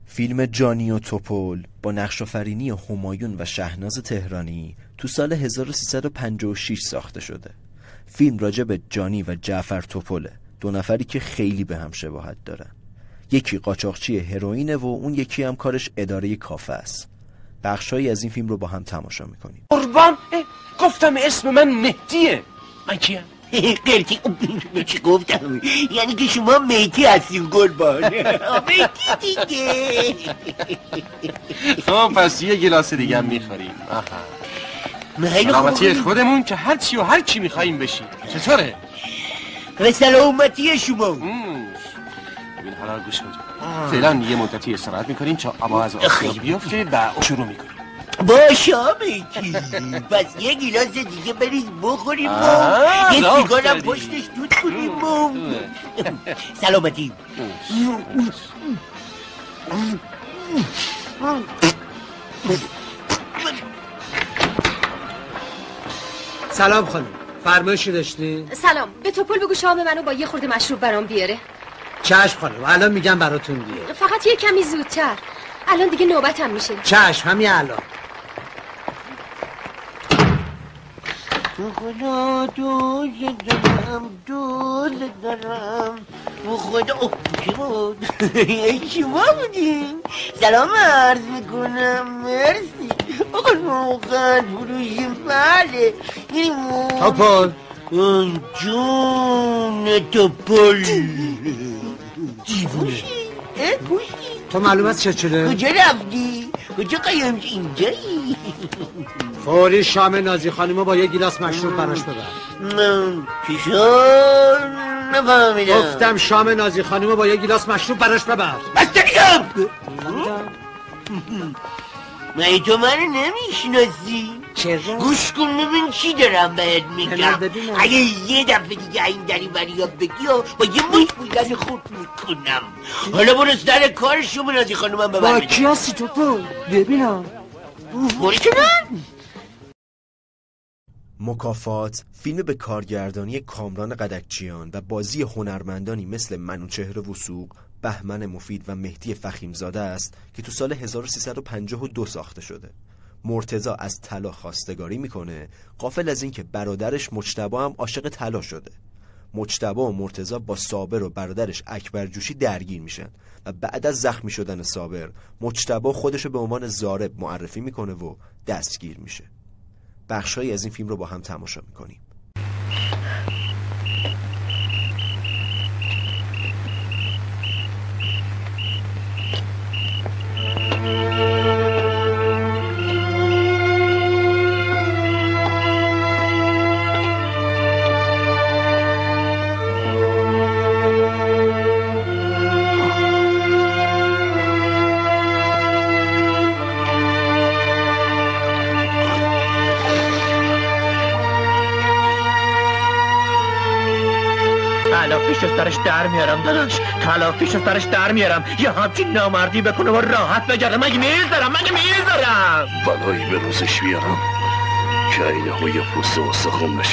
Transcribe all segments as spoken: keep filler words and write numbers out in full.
فیلم جانی و توپل با نقش‌آفرینی همایون و شهناز تهرانی تو سال هزار و سیصد و پنجاه و شش ساخته شده. فیلم راجع به جانی و جعفر توپله، دو نفری که خیلی به هم شباهت دارن. یکی قاچاقچی هروئینه و اون یکی هم کارش اداره کافه است. بخشایی از این فیلم رو با هم تماشا میکنیم. قربان گفتم اسم من مهدیه. من کیم؟ قرتی چی گفتم؟ یعنی که شما مهدی هستیم قربان. مهدی دیگه. خب پس یه گلاس دیگه هم میخوریم. سلامتی خودمون که هر چی و هر چی میخواییم بشیم. چطوره؟ و سلامتی شما. ببین حالا گوش کن. فعلا یه مدتی استراحت میکنیم تا آب از آسیاب بیفته و شروع میکنیم. باشه مهدی. پس یه گلاس دیگه بریز بخوریم و یه سیگارم پشتش دود کنیم و سلامتی. سلام خانم، فرمایشی داشتی؟ سلام، به توپل بگو شام منو با یه خورده مشروب برام بیاره. چشم خانم، الان میگم براتون بیاره. فقط یه کمی زودتر، الان دیگه نوبتم میشه. چشم، همین الان. خدا دوست دارم دوست دارم خدا. اوه چی بود؟ شما بودیم؟ سلام عرض میکنم. مرسی آقا موقت فروشی بله. توپل جون توپل دیوونه. اه پوشی تو معلومت چه چله؟ کجا رفتی؟ کجا قایم اینجایی؟ فوری شام نازی خانمو با یه گیلاس مشروب براش ببر. چی شد؟ نفهمیدم. گفتم شام نازی خانمو با یه گیلاس مشروب براش ببر. بسته دیگم. مگه تو منو نمیشناسی؟ چرا؟ گوش کن ببین چی دارم بهت میگم. اگه یه دفعه دیگه این دری بریا بگی و با یه مش بودن خود میکنم. حالا برو سر کار شما نازی خانمم ببر. با کی هستی توپل؟ ببینم. برو کنن. مکافات فیلم به کارگردانی کامران قدکچیان و بازی هنرمندانی مثل منوچهر وثوق، بهمن مفید و مهدی فخیمزاده است که تو سال هزار و سیصد و پنجاه و دو ساخته شده. مرتضی از طلا خواستگاری میکنه، غافل از این که برادرش مجتبی هم عاشق طلا شده. مجتبی و مرتضی با صابر و برادرش اکبر جوشی درگیر میشن و بعد از زخمی شدن صابر، مجتبی خودشو به عنوان ضارب معرفی میکنه و دستگیر میشه. بخشایی از این فیلم رو با هم تماشا میکنیم. تلافیش از سرش در میارم داداش، تلافیش از سرش در میارم. یه همچین نامردی بکنه و راحت بگرده. مگه میذارم مگه میذارم بلایی به روزش بیارم که اینه ها یه پوست و سخون بشه،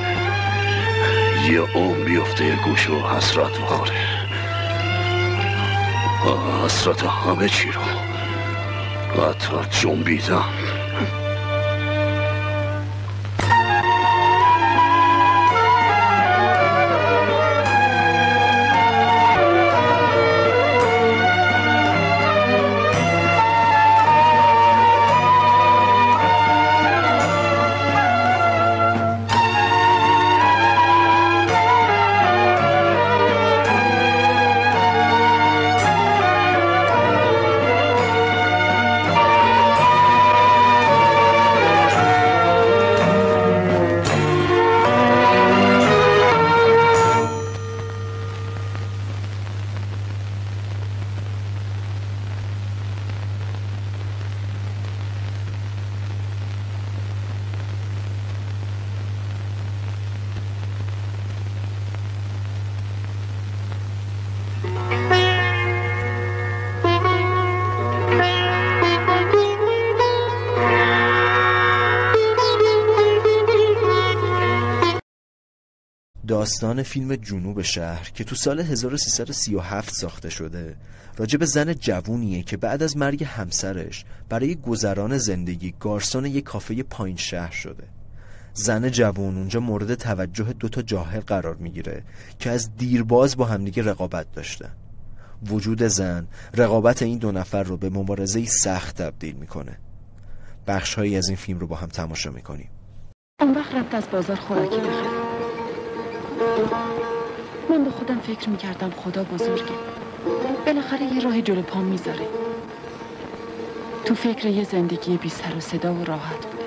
یه عمر بیفته یه گوش و حسرت بخوره. حسرت همه چی رو قطعت جنبیدم. داستان فیلم جنوب شهر که تو سال هزار و سیصد و سی و هفت ساخته شده راجع به زن جوونیه که بعد از مرگ همسرش برای گذران زندگی گارسون یک کافه پایین شهر شده. زن جوون اونجا مورد توجه دوتا جاهل قرار میگیره که از دیرباز با همدیگه رقابت داشتن. وجود زن رقابت این دو نفر رو به مبارزه‌ای سخت تبدیل میکنه. بخش‌هایی از این فیلم رو با هم تماشا میکنیم. اون وقت رفت از بازار خوراکی بخره. من به خودم فکر میکردم خدا بزرگه، بالاخره یه راه جلو پام میذاره. تو فکر یه زندگی بی سر و صدا و راحت بودم.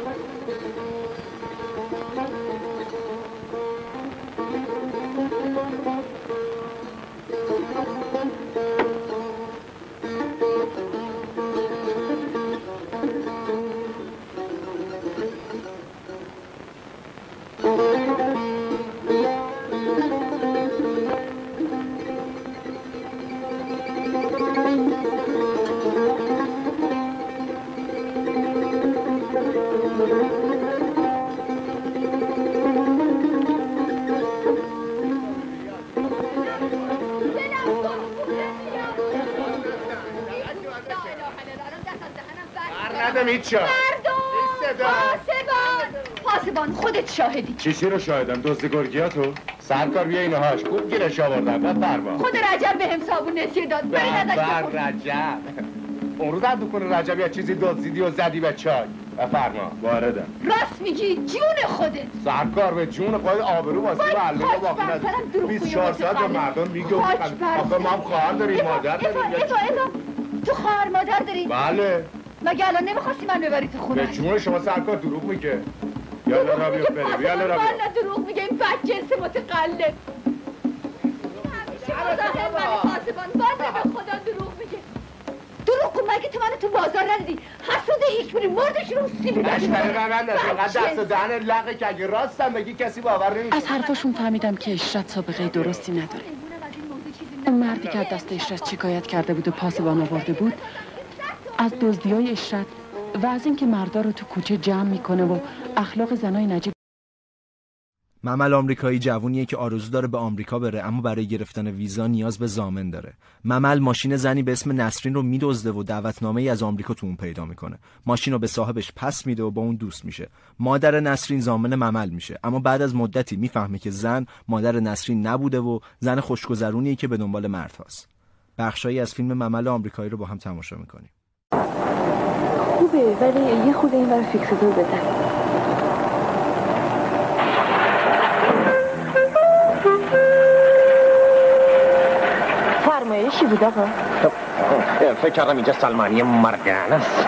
پاسبان خودت شاهدی. چیزی رو شاهدم؟ دزد گرگیاتو؟ سرکار بیا اینو هاش خوب گیرش آوردن. بفرما. خود رجب به هم صابون نسیه داد. بری نداشته بر رجب اون روز هم دکون رجب یا چیزی دزدیدی و زدی به چای. بفرما. واردم. راست میگی جون خودت. سرکار به جون خودت آبرو واسه معلم باقی نداره. بیست و چهار ساعت به مردم میگم آخه ما هم خواهر داریم مادر داریم. تو خواهر مادر داری؟ بله. مگه الان نمیخواستی من ببری تو خونه؟ به جون شما سرکار دروغ میگه. یالا را بیا بریم. یالا را بیا. من دروغ میگه این بدجنس متقلب. همیشه مزاحم من پاسبان بازه به خدا دروغ میگه. دروغ کن مگه تو منو تو بازار ندیدی؟ حسوده هیچ بودی مردش رو سیبی دادی. اشتره من نداشت. فقط دست و دهن لقه که اگه راستم بگی کسی باور نمیشه. از حرفاشون فهمیدم که اشرت سابقه درستی نداره. اون مردی که از دست اشرت شکایت کرده بود و پاسبان آورده بود از دزدیای اشرت و از اینکه مردا رو تو کوچه جمع میکنه و اخلاق زنای نجیب. ممل آمریکایی جوونیه که آرزو داره به آمریکا بره اما برای گرفتن ویزا نیاز به ضامن داره. ممل ماشین زنی به اسم نسرین رو میدزده و دعوتنامه‌ای از آمریکا تو اون پیدا میکنه. ماشین رو به صاحبش پس میده و با اون دوست میشه. مادر نسرین ضامن ممل میشه اما بعد از مدتی میفهمه که زن مادر نسرین نبوده و زن خوشگذرونیه که به دنبال مرد هست. بخشایی از فیلم ممل آمریکایی رو با هم تماشا میکنیم. خوبه ولی یه خود این برای فیکساتور بزن. فرمایشی بود آقا؟ فکر کردم اینجا سلمانی مردن است.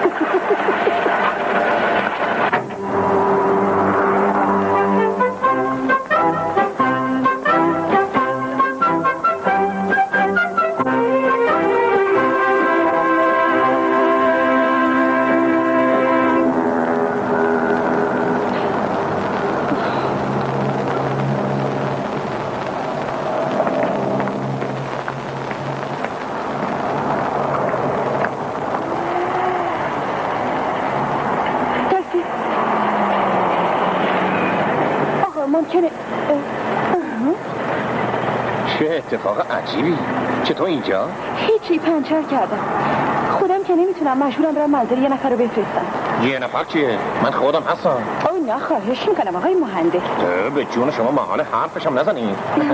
چه اتفاق عجیبی. چطور اینجا؟ هیچی پنچر کردم. خودم که نمیتونم مجبورم برم منزل یه نفر رو بفرستم. یه نفر چیه؟ من خودم هستم. او نه خواهش میکنم آقای مهندس. به جون شما محال حرفشم نزنید.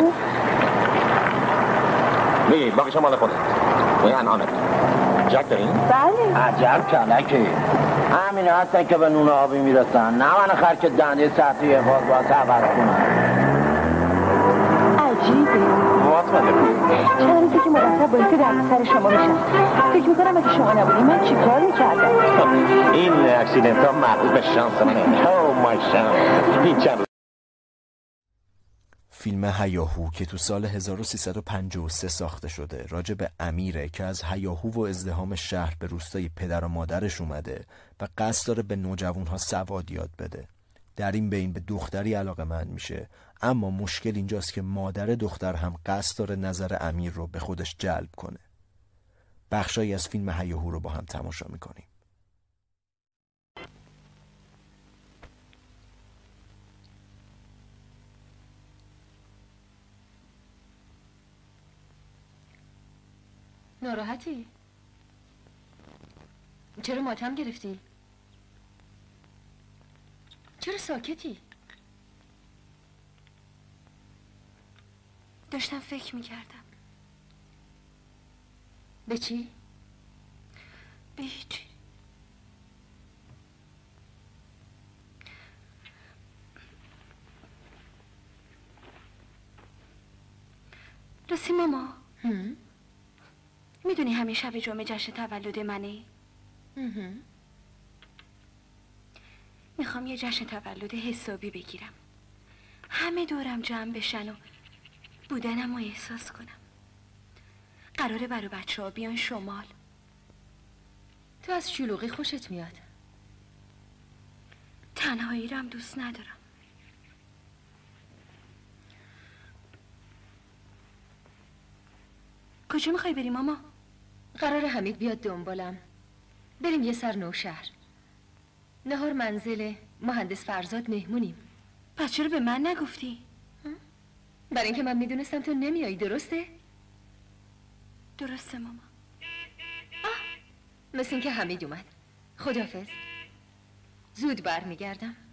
بگید باقیش مال خودت. و انعامت. جک دارین؟ بله. عجب کلکه. همین هستن که به نون آبی میرسن. نه من خر که دنده سطحی باز باز عوض کنن. عجیبه. چرا روزی که مرتب باید که در سر شما میشم. فکر میکنم اگه شما نبودی من چی کار میکردم؟ این اکسیدنت ها مربوط به شانس منه. او مای شانس. این چند فیلم هیاهو که تو سال هزار و سیصد و پنجاه و سه ساخته شده راجع به امیره که از هیاهو و ازدحام شهر به روستای پدر و مادرش اومده و قصد داره به نوجوانها سواد یاد بده. در این بین به دختری علاقه‌مند میشه اما مشکل اینجاست که مادر دختر هم قصد داره نظر امیر رو به خودش جلب کنه. بخشایی از فیلم هیاهو رو با هم تماشا میکنیم. ناراحتی؟ چرا ماتم گرفتی؟ چرا ساکتی؟ داشتم فکر میکردم. به چی؟ به هیچی. راستی ماما، میدونی همین شب جمعه جشن تولد منه؟ میخوام یه جشن تولد حسابی بگیرم، همه دورم جمع بشن و بودنم رو احساس کنم. قراره برای بچه ها بیان شمال. تو از شلوغی خوشت میاد؟ تنهایی رو هم دوست ندارم. کجا میخوای بری ماما؟ قراره حمید بیاد دنبالم، بریم یه سر نوشهر. نهار منزل مهندس فرزاد مهمونیم. پس چرا به من نگفتی؟ برای اینکه من میدونستم تو نمیایی. درسته؟ درسته ماما. آه، مثل اینکه حمید اومد. خداحافظ. زود برمیگردم.